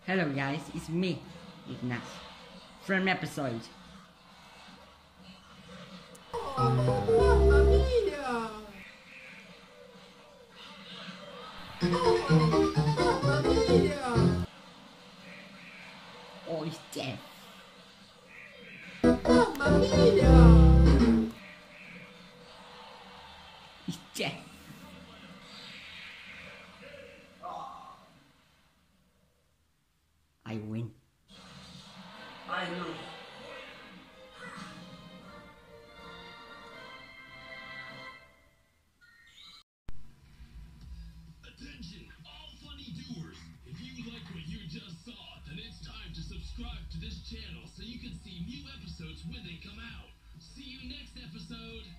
Hello guys, it's me, Ignat, from episode. Mamma mia! Mamma mia! Oh, he's dead. Mamma mia! He's dead. I win. I know. Attention, all funny doers! If you like what you just saw, then it's time to subscribe to this channel so you can see new episodes when they come out. See you next episode!